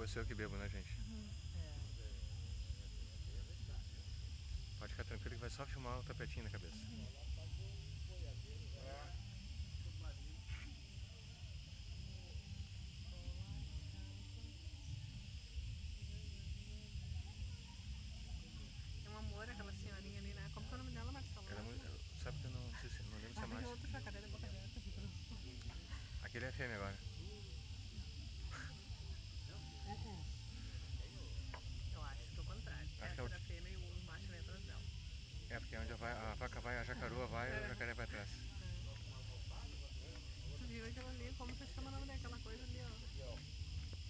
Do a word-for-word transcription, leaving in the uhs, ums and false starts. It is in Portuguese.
bebo, sou eu que bebo, né, gente? Uhum. É. Pode ficar tranquilo que vai só filmar o tapetinho na cabeça. Uhum. É um amor aquela senhorinha ali, né? Como que é o nome dela, Marcelo? Ela é muito, sabe que eu não, não sei se, não lembro se é Ah, tem macho. outro jacaré da boca aberta. Aquele é fêmea agora. Uhum. Eu acho que é o contrário. Acho Essa que é o... era fêmea e o macho vem atrás dela. É, porque onde vai, a vaca vai, a jacaroa vai, É. o jacaré vai atrás. Tu viu aquilo ali, como você chama o nome daquela coisa ali, ó?